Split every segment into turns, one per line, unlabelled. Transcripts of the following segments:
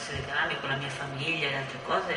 questi legami con la mia famiglia e altre cose.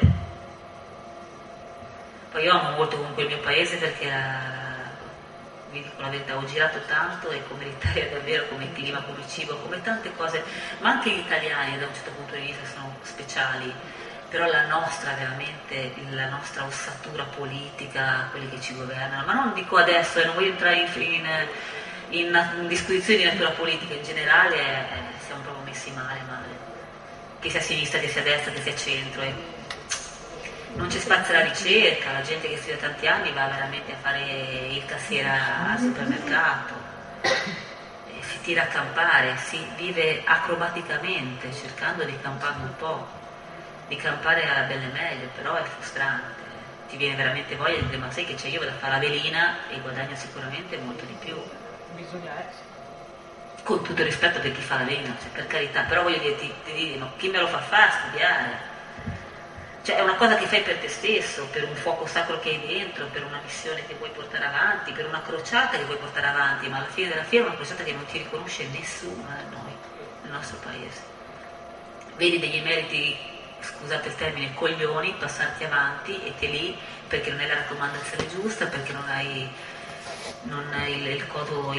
Poi io amo molto comunque il mio paese perché vi dico la verità, ho girato tanto e come l'Italia davvero, come il clima, come il cibo, come tante cose, ma anche gli italiani da un certo punto di vista sono speciali, però la nostra veramente, la nostra ossatura politica, quelli che ci governano, ma non dico adesso, non voglio entrare in disquisizioni di natura politica, in generale siamo proprio messi male, che sia a sinistra, che sia a destra, che sia a centro. Non c'è spazio alla ricerca, la gente che studia tanti anni va veramente a fare il cassiere al supermercato, si tira a campare, si vive acrobaticamente cercando di campare un po', di campare a belle meglio, però è frustrante, ti viene veramente voglia di dire ma sai che c'è, io vado a fare la velina e guadagno sicuramente molto di più.
Bisogna essere.
Con tutto il rispetto per chi fa la velina, cioè, per carità, però voglio dire, ma chi me lo fa fare studiare? Cioè è una cosa che fai per te stesso, per un fuoco sacro che hai dentro, per una missione che vuoi portare avanti, per una crociata che vuoi portare avanti, ma alla fine della fiera è una crociata che non ti riconosce nessuno noi, nel nostro paese. Vedi degli emeriti, scusate il termine, coglioni, passarti avanti e te lì perché non hai la raccomandazione giusta, perché non hai il codo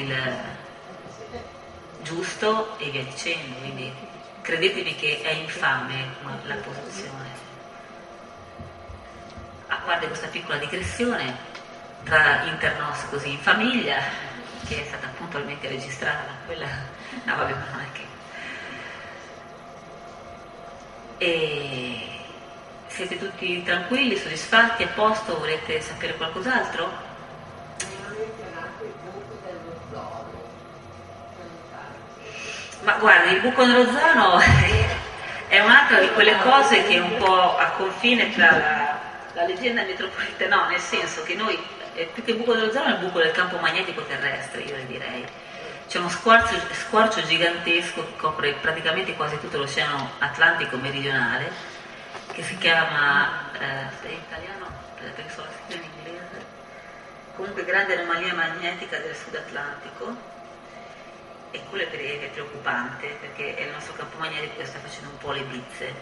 giusto e via dicendo. Quindi credetemi che è infame la posizione. A parte questa piccola digressione tra internos così in famiglia, che è stata puntualmente registrata da quella, no vabbè, ma non è che. E siete tutti tranquilli, soddisfatti, a posto? Volete sapere qualcos'altro? Ma guardi, il buco nell'ozono è un'altra di quelle cose che è un po' a confine tra la leggenda metropolitana, no, nel senso che noi, più che il buco dell'ozono, è il buco del campo magnetico terrestre, io le direi. C'è uno squarcio gigantesco che copre praticamente quasi tutto l'oceano Atlantico meridionale, che si chiama, è in italiano? Perché sono scritto in inglese. Comunque grande anomalia magnetica del Sud Atlantico, e quello è preoccupante perché il nostro campo magnetico che sta facendo un po' le bizze,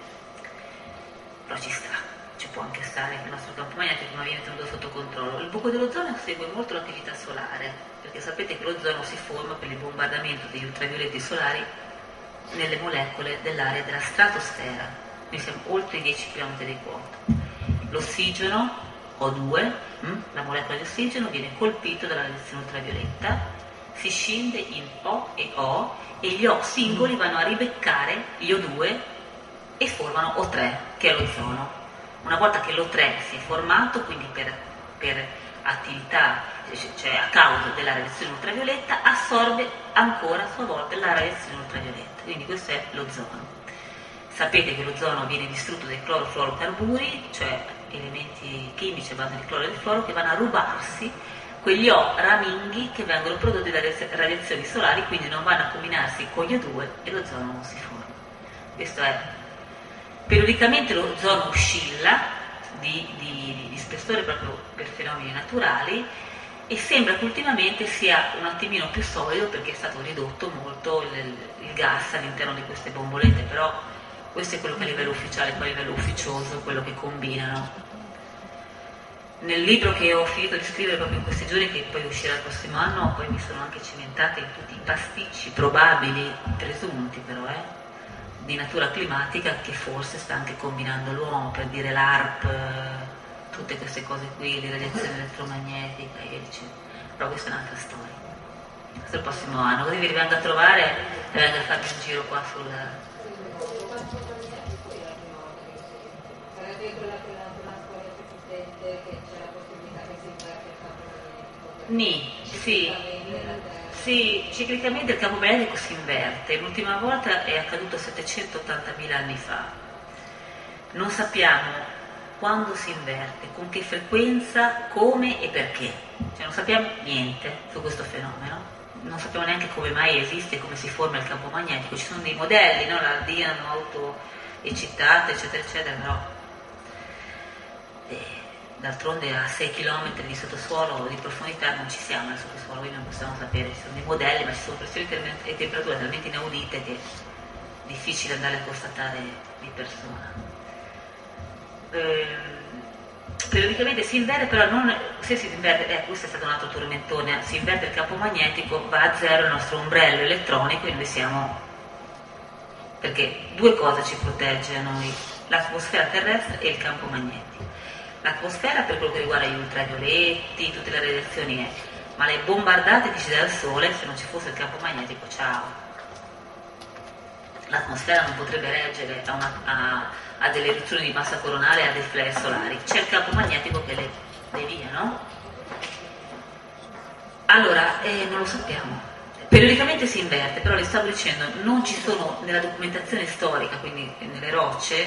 però ci può anche stare che il nostro campo magnetico ma viene tenuto sotto controllo. Il buco dell'ozono segue molto l'attività solare, perché sapete che l'ozono si forma per il bombardamento degli ultravioletti solari nelle molecole dell'area della stratosfera. Noi siamo oltre i 10 km di quota. L'ossigeno O2, la molecola di ossigeno, viene colpito dalla radiazione ultravioletta, si scinde in O e O e gli O singoli vanno a ribeccare gli O2 e formano O3, che è l'ozono. Una volta che l'O3 si è formato, quindi per attività, cioè a causa della radiazione ultravioletta, assorbe ancora a sua volta la radiazione ultravioletta, quindi questo è l'ozono. Sapete che l'ozono viene distrutto dai clorofluorocarburi, cioè elementi chimici a base di cloro e di fluoro, che vanno a rubarsi quegli O raminghi che vengono prodotti dalle radiazioni solari, quindi non vanno a combinarsi con gli O2 e l'ozono non si forma. Questo è. Periodicamente l'ozono oscilla di spessore proprio per fenomeni naturali e sembra che ultimamente sia un attimino più solido perché è stato ridotto molto il gas all'interno di queste bombolette, però questo è quello che a livello ufficiale, poi a livello ufficioso, quello che combinano. Nel libro che ho finito di scrivere proprio in questi giorni, che poi uscirà il prossimo anno, poi mi sono anche cimentata in tutti i pasticci probabili, presunti però, di natura climatica che forse sta anche combinando l'uomo, per dire l'ARP, tutte queste cose qui, di radiazione elettromagnetica e via dicendo. Però questa è un'altra storia. Questo è il prossimo anno, così vi rivengo a trovare e vengo a farmi un giro qua sul... Sì, ciclicamente il campo magnetico si inverte. L'ultima volta è accaduto 780.000 anni fa. Non sappiamo quando si inverte, con che frequenza, come e perché. Cioè non sappiamo niente su questo fenomeno. Non sappiamo neanche come mai esiste e come si forma il campo magnetico. Ci sono dei modelli, no? La Dinamo autoeccitate, eccetera, eccetera, però... D'altronde a 6 km di sottosuolo di profondità non ci siamo nel sottosuolo, quindi non possiamo sapere, ci sono dei modelli, ma ci sono pressioni e temperature talmente inaudite che difficile andare a constatare di persona. Periodicamente si inverte, però non se si inverte, questo è stato un altro tormentone, si inverte il campo magnetico, va a zero il nostro ombrello elettronico e noi siamo, perché due cose ci protegge a noi, l'atmosfera terrestre e il campo magnetico. L'atmosfera per quello che riguarda gli ultravioletti, tutte le radiazioni ma le bombardate che ci dà il sole, se non ci fosse il campo magnetico, ciao. L'atmosfera non potrebbe reggere a delle eruzioni di massa coronale e a dei flare solari. C'è il campo magnetico che le devia, no? Allora, non lo sappiamo. Periodicamente si inverte, però le stavo dicendo, non ci sono nella documentazione storica, quindi nelle rocce,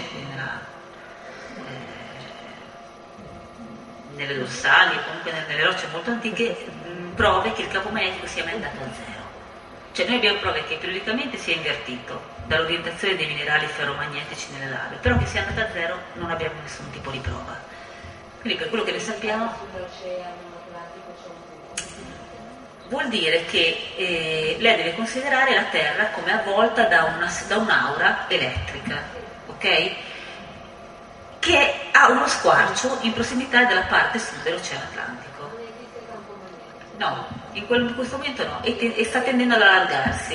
nelle dorsali, comunque nelle rocce molto antiche, prove che il campo magnetico sia mai andato a zero. Cioè noi abbiamo prove che periodicamente si è invertito dall'orientazione dei minerali ferromagnetici nelle lave, però che sia andato a zero non abbiamo nessun tipo di prova. Quindi per quello che ne sappiamo vuol dire che lei deve considerare la Terra come avvolta da un'aura elettrica, ok? Che ha uno squarcio in prossimità della parte sud dell'Oceano Atlantico. No, in questo momento no, e sta tendendo ad allargarsi.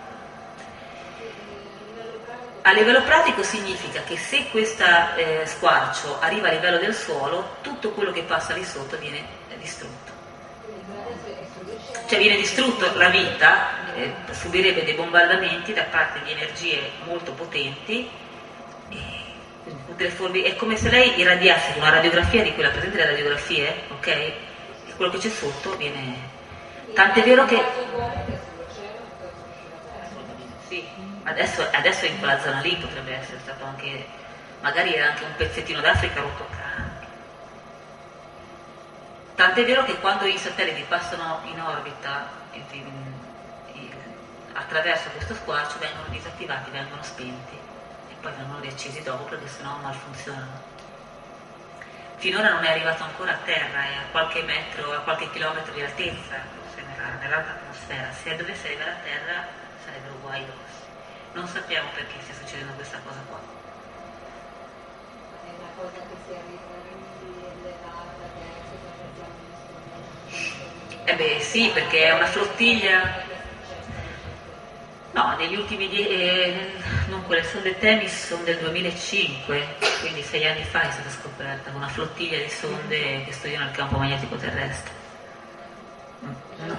A livello pratico significa che se questo squarcio arriva a livello del suolo, tutto quello che passa lì sotto viene distrutto. Cioè viene distrutto, la vita subirebbe dei bombardamenti da parte di energie molto potenti, è come se lei irradiasse una radiografia di quella, presente le radiografie, ok? E quello che c'è sotto viene... Tant'è vero che... Sì, adesso in quella zona lì potrebbe essere stato anche... magari era anche un pezzettino d'Africa rotto anche. Tant'è vero che quando i satelliti passano in orbita attraverso questo squarcio vengono disattivati, vengono spenti e poi vengono riaccesi dopo perché sennò malfunzionano. Finora non è arrivato ancora a terra, è a qualche metro, a qualche chilometro di altezza, nell'alta atmosfera. Se dovesse arrivare a terra sarebbero guai grossi. Non sappiamo perché stia succedendo questa cosa qua.
È una cosa che si arriva elevata,
Sì, perché è una flottiglia. No, negli ultimi dunque le sonde Temis sono del 2005, quindi 6 anni fa è stata scoperta una flottiglia di sonde che studiano il campo magnetico terrestre. No.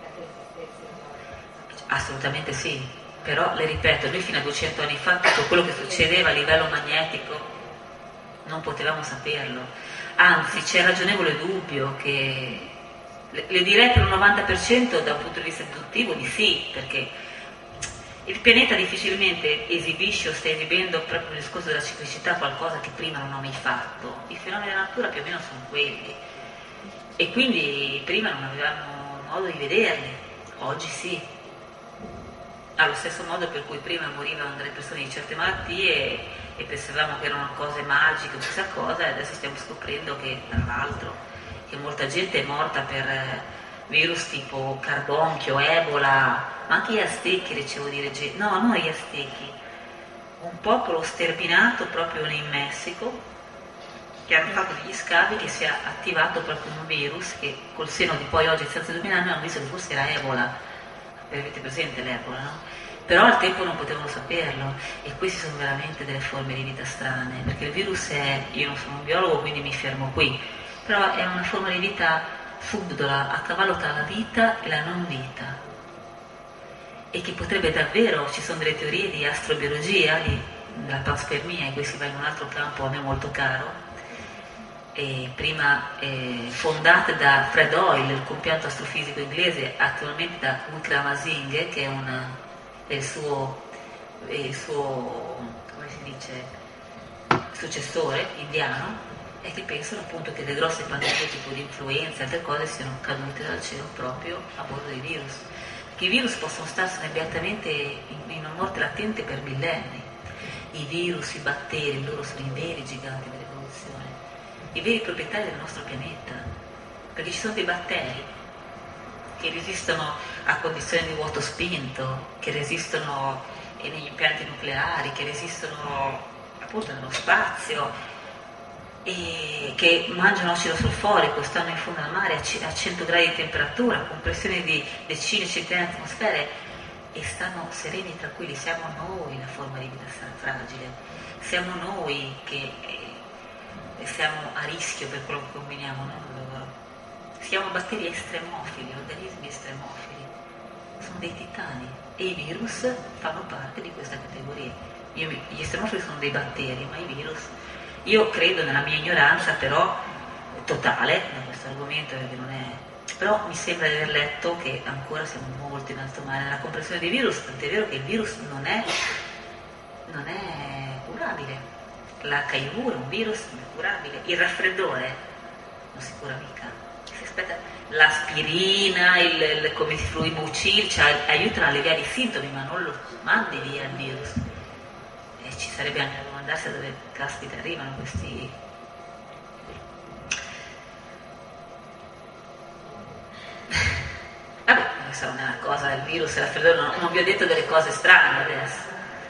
Assolutamente sì, però le ripeto, noi fino a 200 anni fa tutto quello che succedeva a livello magnetico non potevamo saperlo, anzi c'è ragionevole dubbio che, le direi per un 90% da un punto di vista deduttivo di sì, perché il pianeta difficilmente esibisce o sta esibendo proprio nel discorso della ciclicità qualcosa che prima non ha mai fatto. I fenomeni della natura più o meno sono quelli e quindi prima non avevamo modo di vederli, oggi sì. Allo stesso modo per cui prima morivano delle persone di certe malattie e pensavamo che erano cose magiche o chissà cosa, e adesso stiamo scoprendo che tra l'altro che molta gente è morta per virus tipo carbonchio, ebola, ma anche gli aztechi, ricevo dire, no, non gli aztechi, un popolo sterminato proprio in Messico, che hanno fatto degli scavi che si è attivato proprio un virus che col seno di poi oggi, senza 2000 anni, hanno visto che forse era ebola. Avete presente l'ebola, no? Però al tempo non potevano saperlo e queste sono veramente delle forme di vita strane, perché il virus è, io non sono un biologo quindi mi fermo qui, però è una forma di vita subdola, a cavallo tra la vita e la non vita, e che potrebbe davvero, ci sono delle teorie di astrobiologia, della panspermia, e qui si va in un altro campo a me molto caro, prima fondate da Fred Hoyle, il compianto astrofisico inglese, attualmente da Wickramasinghe, che è il suo come si dice, successore indiano, e che pensano appunto che le grosse pandemie tipo di influenza e altre cose siano cadute dal cielo proprio a bordo dei virus. Che i virus possono starsene beatamente in una morte latente per millenni. I virus, i batteri, loro sono i veri giganti dell'evoluzione, i veri proprietari del nostro pianeta, perché ci sono dei batteri che resistono a condizioni di vuoto spinto, che resistono e negli impianti nucleari che resistono appunto nello spazio e che mangiano acido solforico, stanno in fondo al mare a 100 gradi di temperatura, con pressioni di decine, centinaia di atmosfere e stanno sereni e tranquilli. Siamo noi la forma di vita fragile, siamo noi che siamo a rischio per quello che combiniamo noi con loro. Siamo batteri estremofili, organismi estremofili, sono dei titani e i virus fanno parte di questa categoria. Gli estremofili sono dei batteri, ma i virus, io credo nella mia ignoranza però totale da questo argomento, perché non è, però mi sembra di aver letto che ancora siamo molto in alto mare nella comprensione dei virus, tant'è vero che il virus non è curabile. L'HIV è un virus non è curabile, il raffreddore non si cura mica. Si aspetta, l'aspirina, come si fa, i mucil, cioè, aiutano a alleviare i sintomi, ma non lo mandi via il virus. E ci sarebbe anche da domandarsi da dove caspita arrivano questi. Vabbè, questa non è una cosa del virus, il raffreddore, non vi ho detto delle cose strane adesso.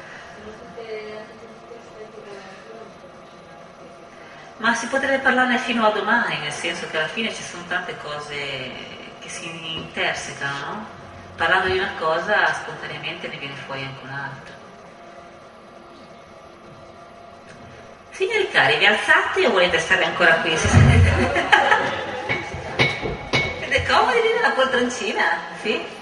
Ma si potrebbe parlarne fino a domani, nel senso che alla fine ci sono tante cose che si intersecano, no? Parlando di una cosa, spontaneamente ne viene fuori anche un'altra. Signori cari, vi alzate o volete stare ancora qui? Siete comodi lì nella poltroncina? Sì?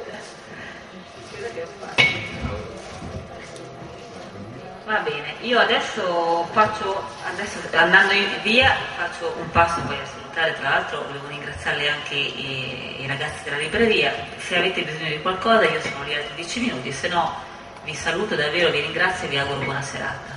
Va bene, io adesso andando via, faccio un passo poi a salutare. Tra l'altro volevo ringraziarle anche i ragazzi della libreria. Se avete bisogno di qualcosa io sono lì altri 10 minuti, se no vi saluto davvero, vi ringrazio e vi auguro buona serata.